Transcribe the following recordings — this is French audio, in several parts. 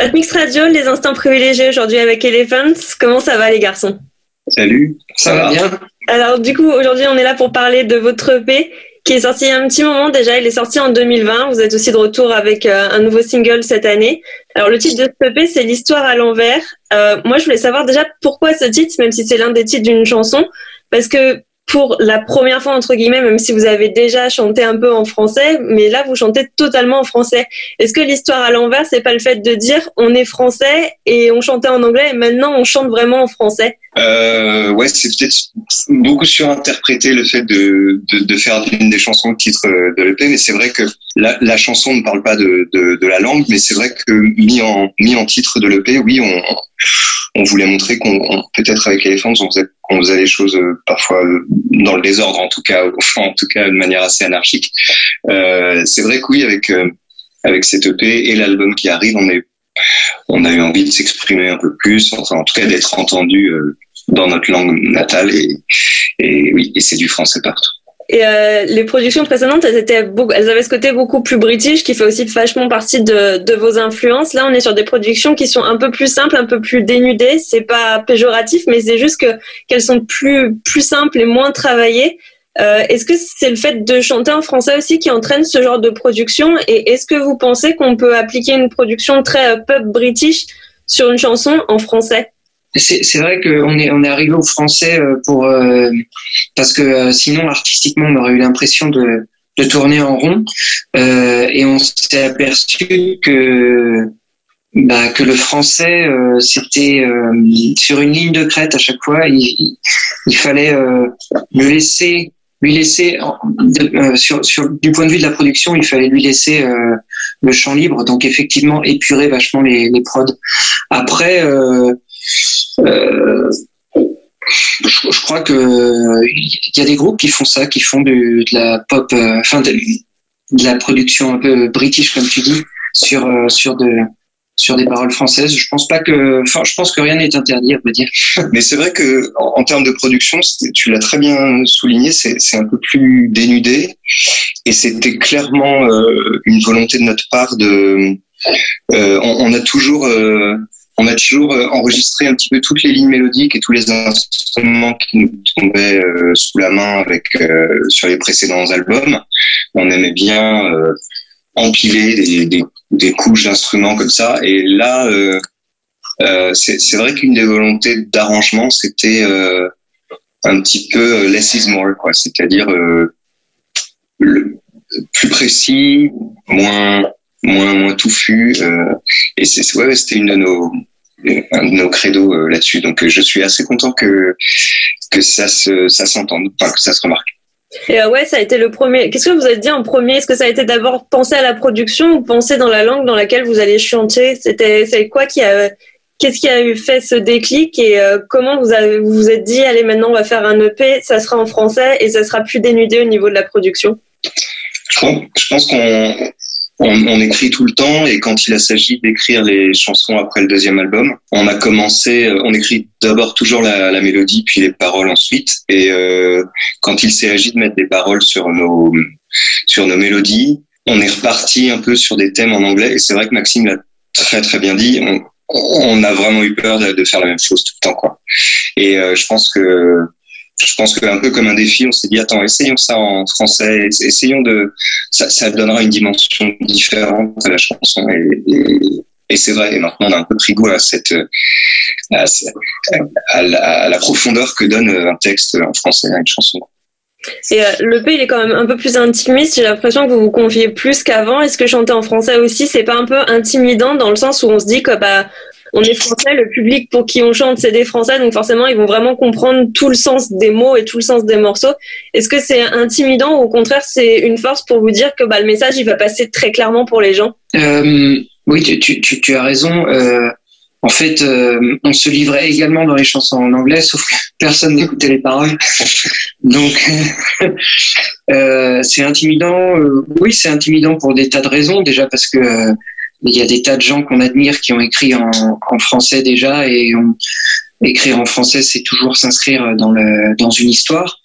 Atmix Radio, les instants privilégiés aujourd'hui avec Elephants. Comment ça va les garçons? Salut, ça va bien. Alors du coup, aujourd'hui on est là pour parler de votre EP qui est sorti il y a un petit moment déjà. Il est sorti en 2020. Vous êtes aussi de retour avec un nouveau single cette année. Alors le titre de ce EP, c'est L'histoire à l'envers. Moi je voulais savoir déjà pourquoi ce titre, même si c'est l'un des titres d'une chanson, parce que pour la première fois, entre guillemets, même si vous avez déjà chanté un peu en français, mais là, vous chantez totalement en français. Est-ce que l'histoire à l'envers, c'est pas le fait de dire on est français et on chantait en anglais et maintenant on chante vraiment en français? Ouais, c'est peut-être beaucoup surinterprété le fait de faire d'une des chansons le titre de l'EP, mais c'est vrai que la chanson ne parle pas de la langue, mais c'est vrai que mis en titre de l'EP, oui, on voulait montrer qu'on peut-être avec Elephants on faisait les choses parfois dans le désordre, en tout cas de manière assez anarchique. C'est vrai que oui, avec cette EP et l'album qui arrive, on a eu envie de s'exprimer un peu plus, enfin en tout cas d'être entendu dans notre langue natale et oui, et c'est du français partout. Et les productions précédentes, elles avaient ce côté beaucoup plus british qui fait aussi vachement partie de vos influences. Là, on est sur des productions qui sont un peu plus simples, un peu plus dénudées. C'est pas péjoratif, mais c'est juste qu'elles sont plus simples et moins travaillées. Est-ce que c'est le fait de chanter en français aussi qui entraîne ce genre de production? Et est-ce que vous pensez qu'on peut appliquer une production très pub british sur une chanson en français? C'est vrai qu'on est arrivé au français parce que sinon artistiquement on aurait eu l'impression de tourner en rond et on s'est aperçu que le français c'était sur une ligne de crête à chaque fois. Il fallait lui laisser du point de vue de la production, il fallait lui laisser le champ libre, donc effectivement épurer vachement les prods. Après je crois que il y a des groupes qui font ça, qui font de la pop, de la production un peu british comme tu dis, sur des paroles françaises. Je pense que rien n'est interdit, à vrai dire. Mais c'est vrai que en termes de production, tu l'as très bien souligné, c'est un peu plus dénudé et c'était clairement une volonté de notre part on a toujours enregistré un petit peu toutes les lignes mélodiques et tous les instruments qui nous tombaient sous la main sur les précédents albums. On aimait bien empiler des couches d'instruments comme ça. Et là, c'est vrai qu'une des volontés d'arrangement, c'était un petit peu less is more, quoi. C'est-à-dire plus précis, moins touffu, et c'était un de nos credos là-dessus. Donc je suis assez content que ça s'entende, enfin que ça se remarque. Et ouais, ça a été le premier. Qu'est-ce que vous avez dit en premier? Est-ce que ça a été d'abord penser à la production ou penser dans la langue dans laquelle vous allez chanter? C'est quoi qu'est-ce qui a eu fait ce déclic et comment vous vous êtes dit allez maintenant on va faire un EP, ça sera en français et ça sera plus dénudé au niveau de la production? Je pense qu'on écrit tout le temps et quand il s'agit d'écrire les chansons après le deuxième album, on écrit d'abord toujours la mélodie puis les paroles ensuite et quand il s'agit de mettre des paroles sur nos mélodies, on est reparti un peu sur des thèmes en anglais et c'est vrai que Maxime l'a très très bien dit, on a vraiment eu peur de faire la même chose tout le temps, quoi. Et je pense que un peu comme un défi, on s'est dit attends, essayons ça en français, ça donnera une dimension différente à la chanson et c'est vrai. Et maintenant on a un peu pris goût à la profondeur que donne un texte en français à une chanson. Et l'EP il est quand même un peu plus intimiste. J'ai l'impression que vous vous confiez plus qu'avant. Est-ce que chanter en français aussi, c'est pas un peu intimidant dans le sens où on se dit que on est français, le public pour qui on chante, c'est des Français, donc forcément, ils vont vraiment comprendre tout le sens des mots et tout le sens des morceaux. Est-ce que c'est intimidant ou au contraire, c'est une force pour vous dire que le message, il va passer très clairement pour les gens? Oui, tu as raison. En fait, on se livrait également dans les chansons en anglais, sauf que personne n'écoutait les paroles. Donc, c'est intimidant. Oui, c'est intimidant pour des tas de raisons. Déjà parce que il y a des tas de gens qu'on admire qui ont écrit en français déjà, et écrire en français, c'est toujours s'inscrire dans une histoire.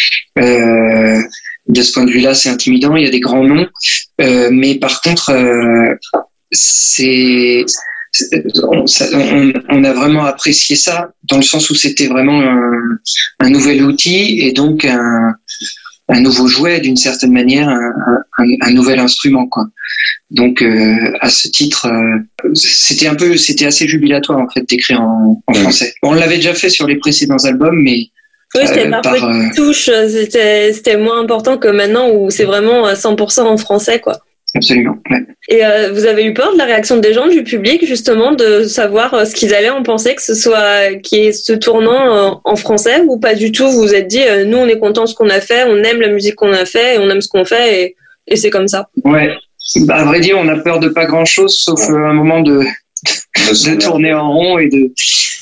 De ce point de vue-là, c'est intimidant. Il y a des grands noms, mais par contre, on a vraiment apprécié ça dans le sens où c'était vraiment un nouvel outil et donc un nouveau jouet d'une certaine manière, un nouvel instrument, quoi. Donc à ce titre, c'était assez jubilatoire en fait d'écrire en français. On l'avait déjà fait sur les précédents albums, mais oui, c'était par petites touches, c'était moins important que maintenant où c'est vraiment 100% en français, quoi. Absolument. Ouais. Et vous avez eu peur de la réaction des gens, du public, justement, de savoir ce qu'ils allaient en penser, que ce soit qui est ce tournant en français, ou pas du tout? Vous vous êtes dit, nous, on est content de ce qu'on a fait, on aime la musique qu'on a fait, et on aime ce qu'on fait, et c'est comme ça. Ouais. Bah, à vrai dire, on a peur de pas grand-chose, sauf un moment de tourner en rond et de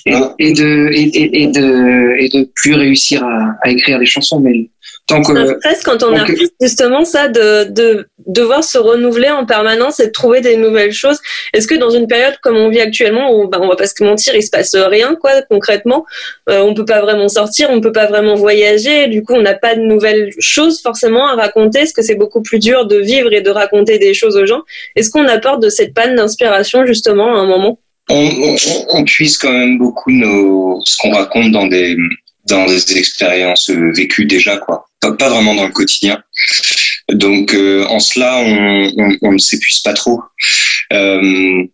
plus réussir à écrire des chansons, mais tant que un stress quand on est artiste, justement, ça de devoir se renouveler en permanence et de trouver des nouvelles choses. Est-ce que dans une période comme on vit actuellement où on va pas se mentir, il se passe rien, quoi, concrètement, on peut pas vraiment sortir, on peut pas vraiment voyager, du coup on n'a pas de nouvelles choses forcément à raconter, parce que c'est beaucoup plus dur de vivre et de raconter des choses aux gens. Est-ce qu'on a peur de cette panne d'inspiration justement à un moment? On puise quand même beaucoup ce qu'on raconte dans des expériences vécues déjà, quoi. Pas vraiment dans le quotidien. Donc en cela, on ne s'épuise pas trop. Non,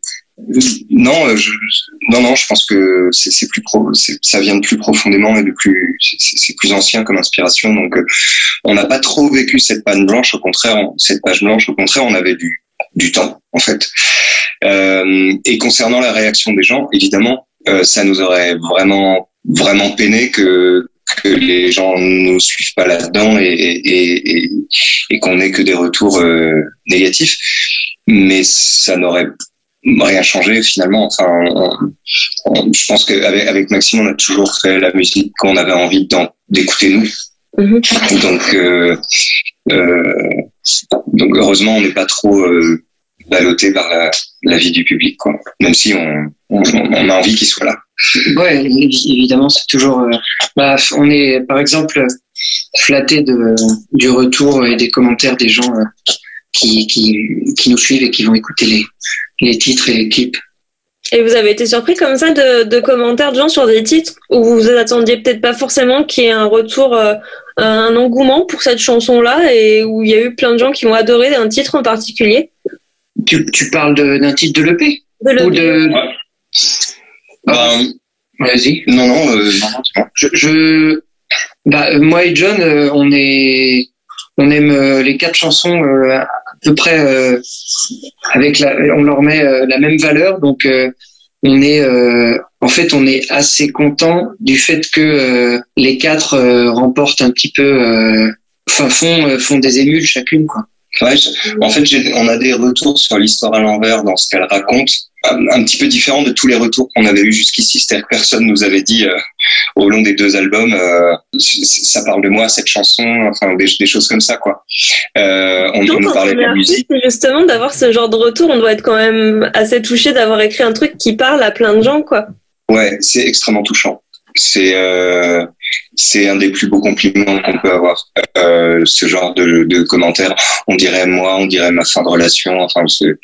je pense que ça vient de plus profondément et c'est plus ancien comme inspiration. Donc on n'a pas trop vécu cette page blanche. Au contraire, on avait du temps en fait. Et concernant la réaction des gens, évidemment, ça nous aurait vraiment peiné que les gens nous suivent pas là-dedans et qu'on ait que des retours négatifs. Mais ça n'aurait rien changé finalement. Enfin, je pense qu'avec Maxime, on a toujours fait la musique qu'on avait envie d'écouter nous. Mm-hmm. Donc heureusement, on n'est pas trop ballotté par la vie du public, quoi. Même si on a envie qu'il soit là. Ouais, évidemment, c'est toujours. On est, par exemple, flatté du retour et des commentaires des gens qui nous suivent et qui vont écouter les titres et les clips. Et vous avez été surpris comme ça de commentaires de gens sur des titres où vous attendiez peut-être pas forcément qu'il y ait un retour, un engouement pour cette chanson-là, et où il y a eu plein de gens qui ont adoré un titre en particulier? Tu parles d'un titre de l'EP? Ou de... Vas-y. Non. Moi et John, on aime les 4 chansons à peu près on leur met la même valeur, donc on est assez content du fait que les 4 remportent un petit peu, font des émules chacune, quoi. Ouais, en fait, on a des retours sur l'histoire à l'envers dans ce qu'elle raconte, un petit peu différent de tous les retours qu'on avait eu jusqu'ici. C'est-à-dire que personne nous avait dit au long des 2 albums, ça parle de moi cette chanson, enfin des choses comme ça, quoi. On nous parlait de la musique. Justement, d'avoir ce genre de retour, on doit être quand même assez touché d'avoir écrit un truc qui parle à plein de gens, quoi. Ouais, c'est extrêmement touchant. C'est un des plus beaux compliments qu'on peut avoir, ce genre de commentaires. On dirait moi, on dirait ma fin de relation. Enfin,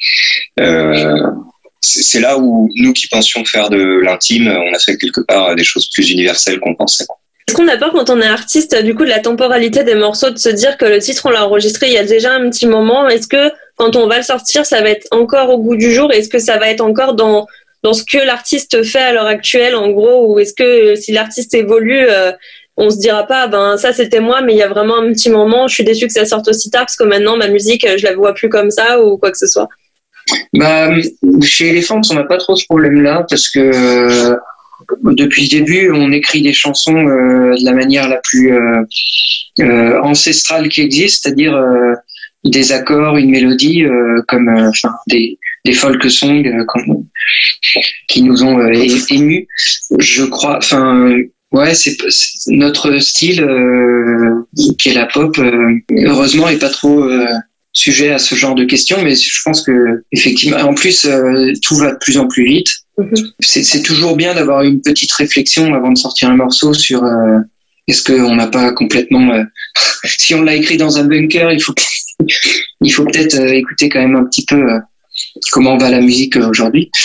c'est là où nous qui pensions faire de l'intime, on a fait quelque part des choses plus universelles qu'on pensait. Est-ce qu'on a peur quand on est artiste, du coup, de la temporalité des morceaux, de se dire que le titre, on l'a enregistré il y a déjà un petit moment? Est-ce que quand on va le sortir, ça va être encore au goût du jour? Est-ce que ça va être encore dans ce que l'artiste fait à l'heure actuelle, en gros? Ou est-ce que si l'artiste évolue, on se dira pas, ça c'était moi, mais il y a vraiment un petit moment, je suis déçue que ça sorte aussi tard, parce que maintenant, ma musique, je la vois plus comme ça, ou quoi que ce soit? Chez Elephant, on n'a pas trop ce problème-là, parce que depuis le début, on écrit des chansons de la manière la plus ancestrale qui existe, c'est-à-dire des accords, une mélodie, comme des folk songs qui nous ont émus. Je crois, ouais, c'est notre style qui est la pop. Heureusement, est pas trop sujet à ce genre de questions, mais je pense que effectivement, en plus, tout va de plus en plus vite. Mm-hmm. C'est toujours bien d'avoir une petite réflexion avant de sortir un morceau sur est-ce qu'on n'a pas complètement si on l'a écrit dans un bunker, il faut peut-être écouter quand même un petit peu comment va la musique aujourd'hui.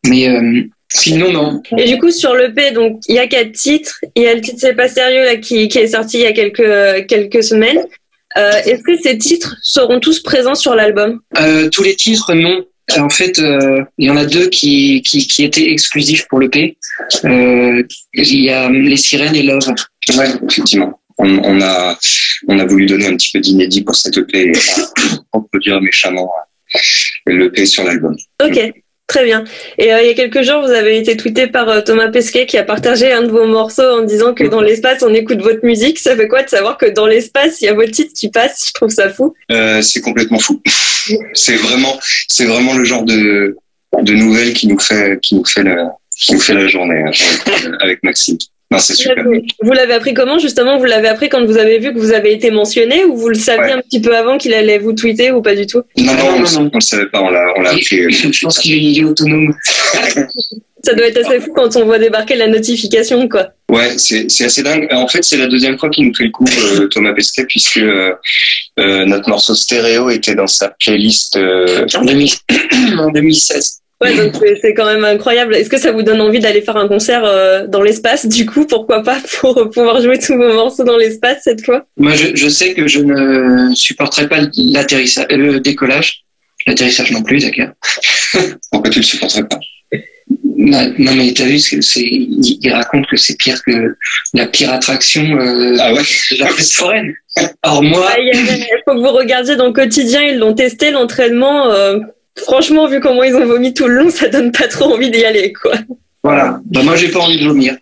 Mais sinon, non. Et du coup, sur l'EP, donc, il y a 4 titres. Il y a le titre C'est pas sérieux, là, qui est sorti il y a quelques semaines. Est-ce que ces titres seront tous présents sur l'album? Tous les titres, non. En fait, il y en a 2 qui étaient exclusifs pour l'EP. Il y a Les Sirènes et Love. Ouais, effectivement. On a voulu donner un petit peu d'inédit pour cette EP et reproduire méchamment l'EP sur l'album. Ok, très bien. Et il y a quelques jours, vous avez été tweeté par Thomas Pesquet qui a partagé un de vos morceaux en disant que dans l'espace, on écoute votre musique. Ça fait quoi de savoir que dans l'espace, il y a votre titre qui passe? Je trouve ça fou. C'est complètement fou. C'est vraiment le genre de nouvelle qui nous fait la journée avec Maxime. Non, c'est super. Vous l'avez appris comment, justement? Vous l'avez appris quand vous avez vu que vous avez été mentionné, ou vous le saviez un petit peu avant qu'il allait vous tweeter, ou pas du tout? Non, on le savait pas, on l'a appris. Je pense qu'il est autonome. Ça doit être assez fou quand on voit débarquer la notification, quoi. Ouais, c'est assez dingue. En fait, c'est la deuxième fois qu'il nous fait le coup, Thomas Pesquet, puisque notre morceau Stéréo était dans sa playlist en 2016. Ouais, donc c'est quand même incroyable. Est-ce que ça vous donne envie d'aller faire un concert dans l'espace, du coup? Pourquoi pas, pour pouvoir jouer tous vos morceaux dans l'espace cette fois? Moi, je sais que je ne supporterai pas le décollage. L'atterrissage non plus, d'accord. Pourquoi tu le supporterais pas? Non, mais t'as vu, il raconte que c'est pire que la pire attraction ah ouais, la fête foraine. Or moi... Il faut que vous regardiez dans le quotidien, ils l'ont testé, l'entraînement... Franchement, vu comment ils ont vomi tout le long, ça donne pas trop envie d'y aller, quoi. Voilà. Bah, moi, j'ai pas envie de vomir.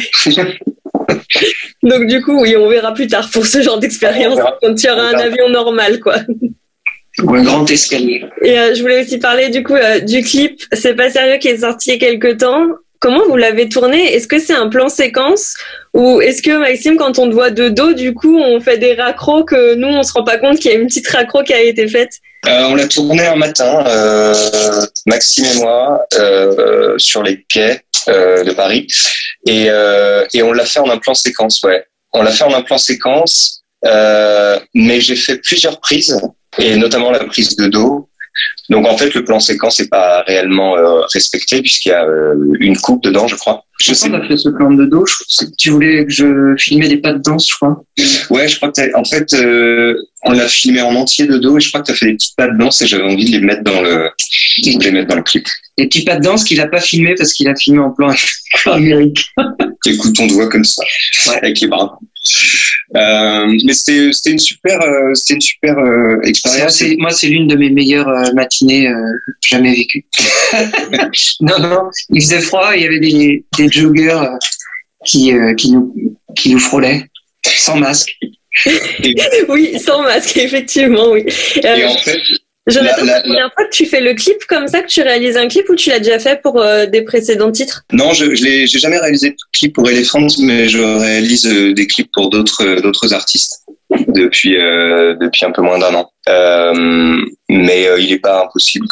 Donc, du coup, oui, on verra plus tard pour ce genre d'expérience, quand il y aura un avion normal, quoi. Ou un grand escalier. Et je voulais aussi parler, du coup, du clip C'est pas sérieux qui est sorti il y a quelques temps. Comment vous l'avez tourné? Est-ce que c'est un plan séquence? Ou est-ce que, Maxime, quand on te voit de dos, du coup, on fait des raccros que nous, on se rend pas compte qu'il y a une petite raccro qui a été faite? On l'a tourné un matin, Maxime et moi, sur les quais de Paris, et on l'a fait en un plan séquence, ouais. On l'a fait en un plan séquence, mais j'ai fait plusieurs prises, et notamment la prise de dos. Donc en fait, le plan séquence n'est pas réellement respecté puisqu'il y a une coupe dedans, je crois. Je sais. On a fait ce plan de dos. Tu voulais que je filmais des pas de danse, je crois. Ouais, je crois que en fait, on l'a filmé en entier de dos et je crois que tu as fait des petits pas de danse et j'avais envie de les mettre dans le clip. Des petits pas de danse qu'il a pas filmé parce qu'il a filmé en plan américain. Écoute, on te voit comme ça, ouais, avec les bras. Mais c'était une super expérience. Moi, c'est l'une de mes meilleures matinées jamais vécues. non, il faisait froid, il y avait des joggers qui nous frôlaient sans masque. Oui, sans masque, effectivement, oui. Et en fait, Jonathan, c'est la première fois que tu fais le clip comme ça, que tu réalises un clip, ou tu l'as déjà fait pour des précédents titres? Non, j'ai jamais réalisé de clip pour Elephant, mais je réalise des clips pour d'autres artistes depuis un peu moins d'un an. Mais il n'est pas impossible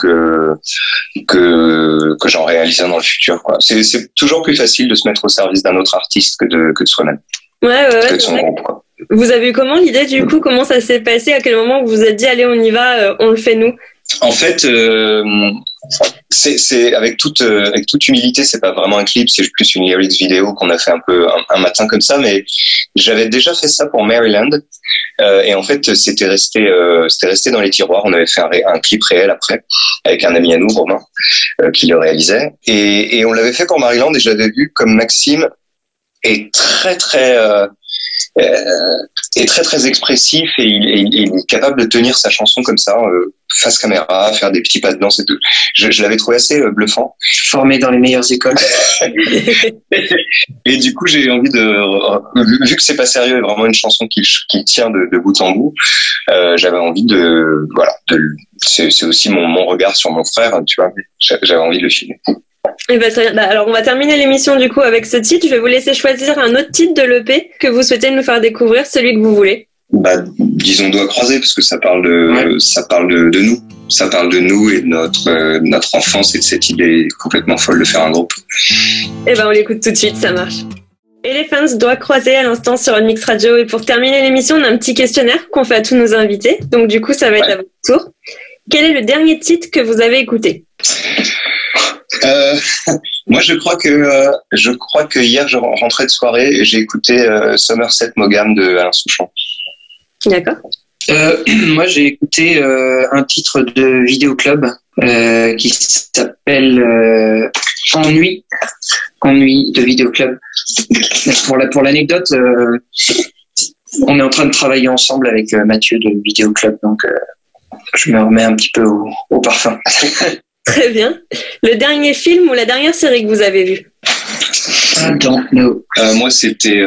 que j'en réalise un dans le futur, quoi. C'est toujours plus facile de se mettre au service d'un autre artiste que de soi-même. Ouais. Que de son groupe, quoi. Vous avez eu comment l'idée, du coup? Comment ça s'est passé? À quel moment vous vous êtes dit, allez, on y va, on le fait nous? En fait, c'est avec toute humilité, c'est pas vraiment un clip, c'est plus une lyrics vidéo qu'on a fait un peu un matin comme ça, mais j'avais déjà fait ça pour Maryland, et en fait, c'était resté dans les tiroirs. On avait fait un clip réel après, avec un ami à nous, Romain, qui le réalisait, et on l'avait fait pour Maryland, et j'avais vu comme Maxime est très expressif et il est capable de tenir sa chanson comme ça, face caméra, faire des petits pas de danse et tout. Je l'avais trouvé assez bluffant. Formé dans les meilleures écoles. Et du coup, j'ai envie vu que C'est pas sérieux est vraiment une chanson qui tient de bout en bout, j'avais envie c'est aussi mon regard sur mon frère, tu vois, j'avais envie de le filmer. Eh ben, très bien. Alors, on va terminer l'émission du coup avec ce titre. Je vais vous laisser choisir un autre titre de l'EP que vous souhaitez nous faire découvrir, celui que vous voulez. Disons Doigts croisés, parce que ça parle de nous. Ça parle de nous et de notre enfance et de cette idée complètement folle de faire un groupe. Eh ben, on l'écoute tout de suite, ça marche. Elephants, Doigts croisés à l'instant sur une Mix Radio. Et pour terminer l'émission, on a un petit questionnaire qu'on fait à tous nos invités. Donc, du coup, ça va être à votre tour. Quel est le dernier titre que vous avez écouté? Moi, je crois que hier, je rentrais de soirée et j'ai écouté Somerset Maugham de Alain Souchon. D'accord. Moi, j'ai écouté un titre de Vidéoclub qui s'appelle Ennui de Vidéoclub. Pour l'anecdote, on est en train de travailler ensemble avec Mathieu de Vidéoclub, donc je me remets un petit peu au parfum. Très bien. Le dernier film ou la dernière série que vous avez vue? I don't know. Moi, c'était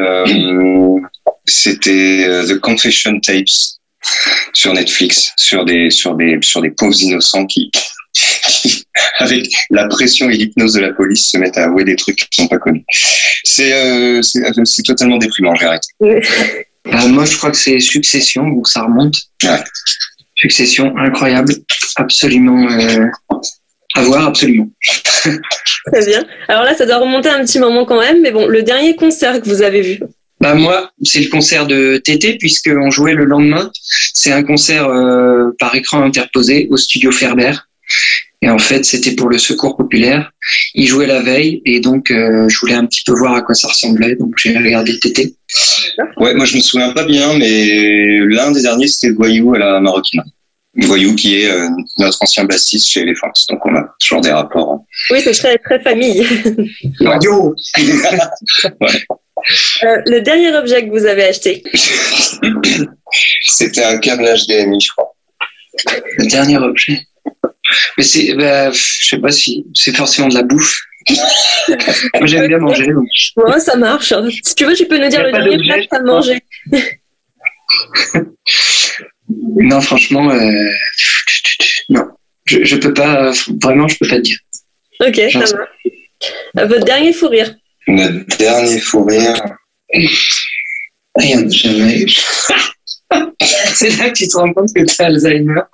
The Confession Tapes sur Netflix, sur des pauvres innocents qui avec la pression et l'hypnose de la police se mettent à avouer des trucs qui sont pas connus. C'est totalement déprimant, j'ai arrêté. Moi, je crois que c'est Succession, donc ça remonte. Ouais. Succession, incroyable, absolument à voir, absolument. Très bien. Alors là, ça doit remonter un petit moment quand même, mais bon, le dernier concert que vous avez vu? Moi, c'est le concert de Tété, puisqu'on jouait le lendemain. C'est un concert par écran interposé au studio Ferber. Et en fait, c'était pour le Secours populaire. Il jouait la veille, et donc je voulais un petit peu voir à quoi ça ressemblait, donc j'ai regardé Tété. Ouais, moi je me souviens pas bien, mais l'un des derniers c'était Voyou à la Maroquine. Voyou qui est notre ancien bassiste chez Elephant, donc on a toujours des rapports. Oui, c'est très, très famille. Radio. Ouais. Le dernier objet que vous avez acheté? C'était un câble HDMI, je crois. Le dernier objet. Mais je sais pas si c'est forcément de la bouffe. Moi, j'aime bien manger. Donc. Ouais, ça marche. Si tu veux, tu peux nous dire le dernier plat que tu as mangé. Non, franchement, non. Je peux pas, vraiment, je peux pas te dire. Ok, ça marche. Votre dernier fou rire? Notre dernier fou rire. Rien, jamais. C'est là que tu te rends compte que tu as Alzheimer.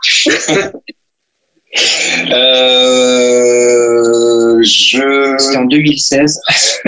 C'était en 2016.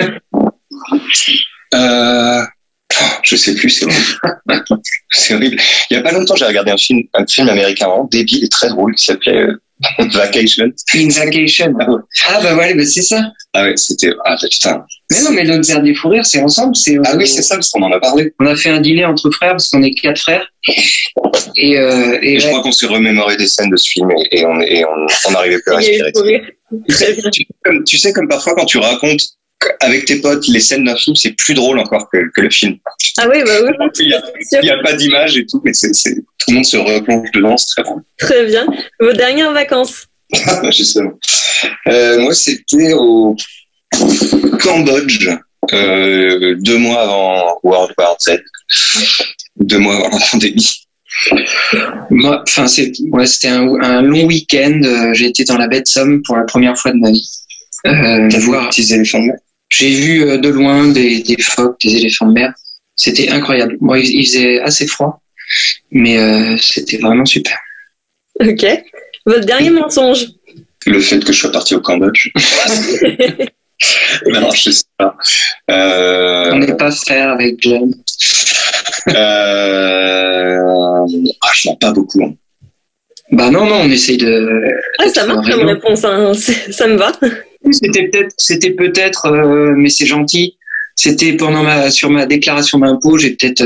Je sais plus, c'est horrible. C'est horrible. Il y a pas longtemps, j'ai regardé un film américain vraiment débile et très drôle qui s'appelait Vacation. In Vacation. Bah ouais, c'est ça. Ah ouais, c'était putain. Mais non, mais notre dernier fou rire, c'est ensemble. Ah oui, c'est ça, parce qu'on en a parlé. On a fait un dîner entre frères parce qu'on est 4 frères. Et je crois qu'on s'est remémoré des scènes de ce film et on n'arrivait plus à respirer. Tu sais, comme parfois quand tu racontes avec tes potes les scènes d'un film, c'est plus drôle encore que le film. Ah oui, bah oui. Il y a pas d'image et tout, mais tout le monde se replonge dedans, c'est très drôle. Très bien. Vos dernières vacances? Justement. Moi, c'était au Cambodge, 2 mois avant World War Z, 2 mois avant la pandémie. Moi, c'était un long week-end. J'ai été dans la baie de Somme pour la première fois de ma vie. T'as vu les petits éléphants de mer? J'ai vu de loin des phoques, des éléphants de mer. C'était incroyable. Moi, il faisait assez froid, mais c'était vraiment super. Ok. Votre dernier mensonge? Le fait que je sois parti au Cambodge. Non, je sais pas. On n'est pas frères avec John. Je mens pas beaucoup. Hein. Bah non, on essaye de... ça marche comme réponse, hein. Ça me va. C'était peut-être, mais c'est gentil. C'était sur ma déclaration d'impôt, j'ai peut-être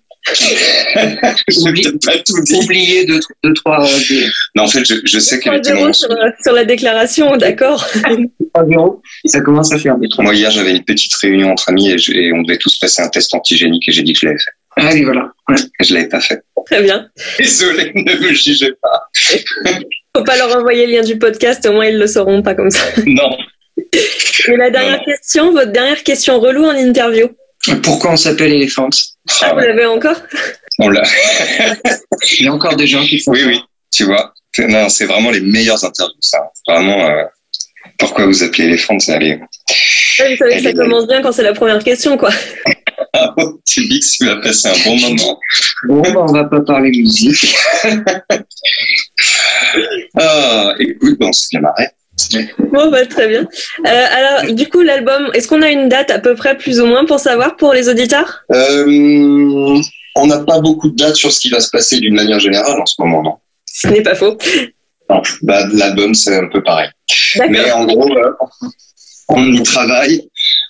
oublié deux, trois. Non, en fait, je sais qu'elle était sur la déclaration, d'accord. 3-0, ça commence à faire des trucs. Moi, hier, j'avais une petite réunion entre amis et on devait tous passer un test antigénique et j'ai dit que je l'avais fait. Ah oui, voilà. Ouais. Et je l'avais pas fait. Très bien. Désolé, ne me jugez pas. Faut pas leur envoyer le lien du podcast, au moins ils le sauront pas comme ça. Non. Et la dernière question, votre dernière question relou en interview. Pourquoi on s'appelle Elephant? Vous l'avez encore? On l'a. Il y a encore des gens qui font Oui, tu vois. Non, c'est vraiment les meilleures interviews, ça. Vraiment, pourquoi vous appelez Elephant, c'est allez. Ouais, vous savez que ça commence bien quand c'est la première question, quoi. Tu dis que tu vas passer un bon moment. Bon, on va pas parler musique. Écoute, on s'est bien marré. Bon, très bien. Alors, du coup, l'album, est-ce qu'on a une date à peu près, plus ou moins, pour savoir, pour les auditeurs? On n'a pas beaucoup de dates sur ce qui va se passer d'une manière générale en ce moment, non? Ce n'est pas faux. Bah, l'album, c'est un peu pareil. Mais en gros, on y travaille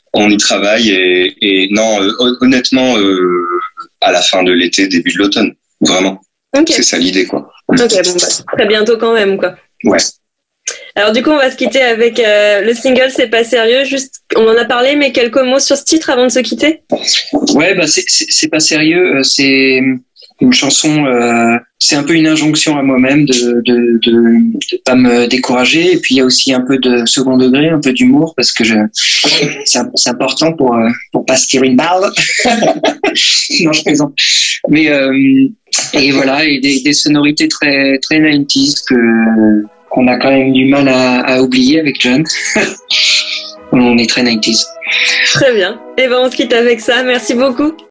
et non, honnêtement, à la fin de l'été, début de l'automne, vraiment. Okay. C'est ça l'idée, quoi. Ok, bon, bah, très bientôt quand même, quoi. Ouais. Alors du coup, on va se quitter avec le single C'est pas sérieux. Juste, on en a parlé, mais quelques mots sur ce titre avant de se quitter. Ouais, bah c'est pas sérieux. C'est une chanson. C'est un peu une injonction à moi-même de pas me décourager. Et puis il y a aussi un peu de second degré, un peu d'humour parce que c'est important pour pas se tirer une balle. Non, je plaisante. Mais et voilà, et des sonorités très très 90s qu'on a quand même du mal à oublier avec John. On est très 90s. Très bien. Et ben on se quitte avec ça. Merci beaucoup.